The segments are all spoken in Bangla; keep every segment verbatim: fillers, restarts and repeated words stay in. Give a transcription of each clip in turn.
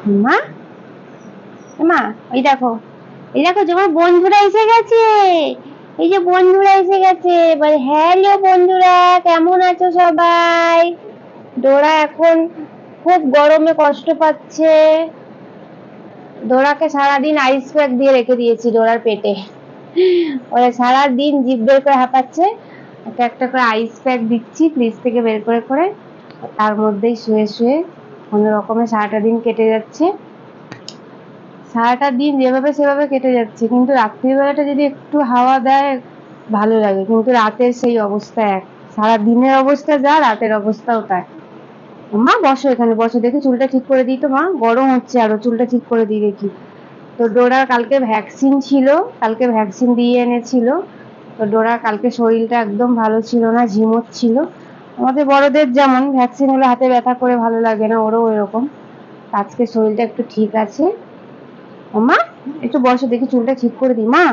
মা মা ওই দেখো, এই দেখো তোমার বন্ধুরা এসে গেছে। এই যে বন্ধুরা এসে গেছে, বলে হ্যালো বন্ধুরা, কেমন আছো সবাই? ডোরা এখন খুব গরমে কষ্ট পাচ্ছে। ডোরাকে সারাদিন আইস প্যাক দিয়ে রেখে দিয়েছি ডোরার পেটে। ওরা সারাদিন জিভ বের করে হাঁপাচ্ছে, একটা একটা করে আইস প্যাক দিচ্ছি ফ্রিজ থেকে বের করে করে, তার মধ্যেই শুয়ে শুয়ে কোনো রকমে সারাটা দিন কেটে যাচ্ছে। সারাটা দিন যেভাবে সেভাবে কেটে যাচ্ছে, কিন্তু রাত্রিবেলাটা যদি একটু হাওয়া দেয় ভালো লাগে, কিন্তু রাতের সেই অবস্থা এক। সারা দিনের অবস্থা যা, রাতের অবস্থাও তাই। মা বসো, এখানে বসো, দেখি চুলটা ঠিক করে দিই তো মা, গরম হচ্ছে আরো, চুলটা ঠিক করে দিই দেখি। তো ডোরার কালকে ভ্যাকসিন ছিল, কালকে ভ্যাকসিন দিয়ে এনেছিল। তো ডোরার কালকে শরীরটা একদম ভালো ছিল না, ঝিমোচ্ছিল। আমাদের বড়দের যেমন ভ্যাকসিন হলে হাতে ব্যথা করে ভালো লাগে না, ওরও এরকম। আজকে শরীরটা একটু ঠিক আছে। মা একটু বসো, দেখি চুলটা ঠিক করে দিই মা,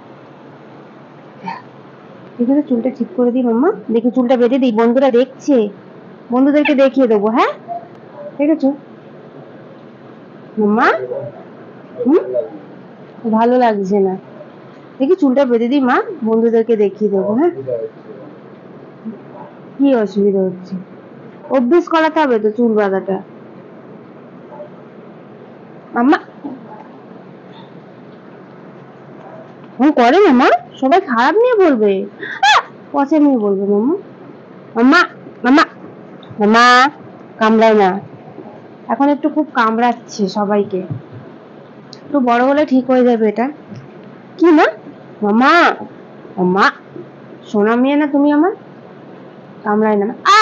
দেখি তো চুলটা ঠিক করে দিই মাম্মা, দেখি চুলটা বেঁধে দিই, বন্ধুরা দেখছে, বন্ধুদেরকে দেখিয়ে দেবো। হ্যাঁ দেখেছো মাম্মা? হুম, ভালো লাগছে না, দেখি চুলটা বেঁধে দিই মা, বন্ধুদেরকে দেখিয়ে দেবো। হ্যাঁ, কি অসুবিধা হচ্ছে? অভ্যেস করাতে হবে তো চুল বাঁধাটা। মাম্মা হুম করে না মা, সবাই খারাপ নিয়ে বলবে, পচা নিয়ে বলবে। মাম্মা মাম্মা মাম্মা মাম্মা কামড়ায় না, এখন একটু খুব কামড়াচ্ছে সবাইকে, একটু বড় হলে ঠিক হয়ে যাবে এটা। কি না মামা, মামা সোনা মেয়ে না তুমি আমার, কামড়ায় না। আ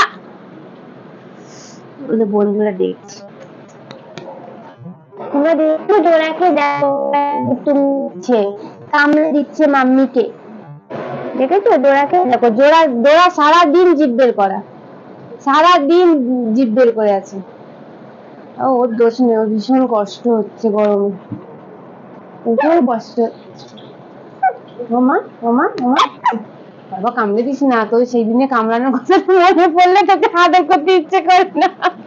বলে বন্ধুরা দেখছে, তোমরা দেখো ডোরাকে দেখো, দিচ্ছে কামড়ে দিচ্ছে মাম্মিকে, দেখেছো ডোরাকে দেখো, জোড়া ডোরা সারাদিন জিভ বের করা, সারাদিন জিভ বের করে আছে। ও ওর দোষ নেই, ওর ভীষণ কষ্ট হচ্ছে গরমে, প্রচুর কষ্ট। মামা মামা মামা বাবা কামড়ে দিস না, তো সেই দিনে কামড়ানোর কথা মনে পড়লে তোকে আদর করতে ইচ্ছে করে না।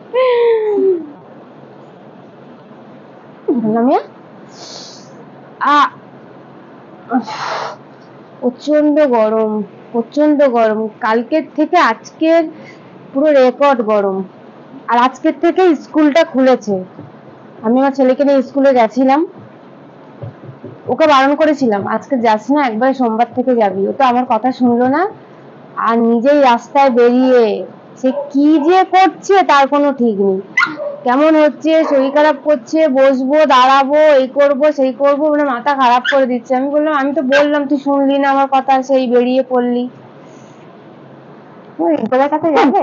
প্রচন্ড গরম, প্রচন্ড গরম, কালকের থেকে আজকের পুরো রেকর্ড গরম। আর আজকের থেকে স্কুলটা খুলেছে, আমি আমার ছেলেকে নিয়ে স্কুলে গেছিলাম, ওকে বারণ করেছিলাম আজকে যাস না, একবার সোমবার থেকে যাবি, ও তো আমার কথা শুনলো না, আর নিজেই রাস্তায় বেরিয়ে সে কি যে করছে তার কোনো ঠিক নেই, কেমন হচ্ছে, শরীর খারাপ করছে, বসবো দাঁড়াবো এই করব সেই করব, মানে মাথা খারাপ করে দিচ্ছে। আমি বললাম আমি তো বললাম তুই শুনলি না আমার কথা, সেই বেরিয়ে পড়লি। তোদের কাছে যাবে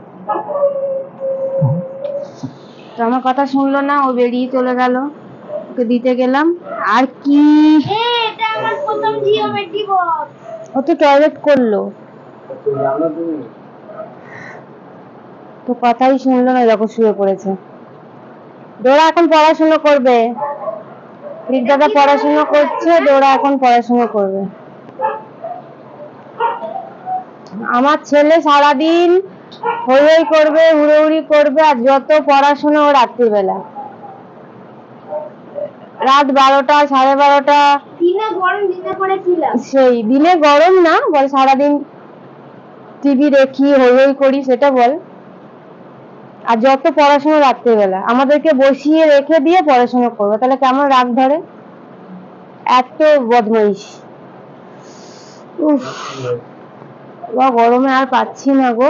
তো আমার কথা শুনলো না, ও বেরিয়ে চলে গেল, ওকে দিতে গেলাম। আর কি এটা আমার প্রথম জিওমেট্রি বক্স, ও তো টয়লেট করলো, তো কথাই শুনলো না, যখন শুয়ে পড়েছে। ডোরা এখন পড়াশোনা করবে, দাদা পড়াশোনা করছে, ডোরা এখন পড়াশোনা করবে। আমার ছেলে সারাদিন হই হই করবে, হুড়োহুড়ি করবে, আর যত পড়াশোনা ও রাত্রিবেলা, রাত বারোটা সাড়ে বারোটা। দিনে গরম দিনে পড়েছিলাম, সেই দিনে গরম না, বল সারাদিন টিভি দেখি হই হই করি সেটা বল, আর যত পড়াশোনা রাত্রিবেলা, আমাদেরকে বসিয়ে রেখে দিয়ে পড়াশোনা করবো, তাহলে কেমন রাগ ধরে, এত বদমাইশ। উফ গরমে আর পাচ্ছি না গো।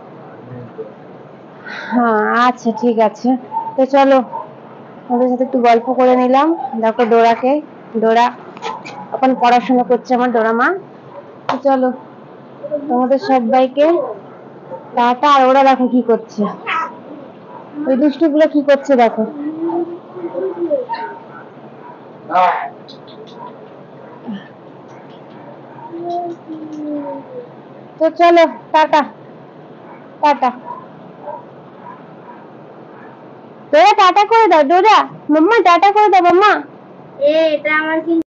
হ্যাঁ আচ্ছা ঠিক আছে, তো চলো ওদের সাথে একটু গল্প করে নিলাম। দেখো ডোরাকে, ডোরা এখন পড়াশোনা করছে আমার ডোরা মা। তো চলো তোমাদের সবাইকে টাটা। আর ওরা দেখো কি করছে, ওই দুষ্টু গুলো কি করছে দেখো। তো চলো টাটা, টাটা, ডোরা টাটা করে দাও, ডোরা মাম্মা টাটা করে দাও মাম্মা। এ এটা আমার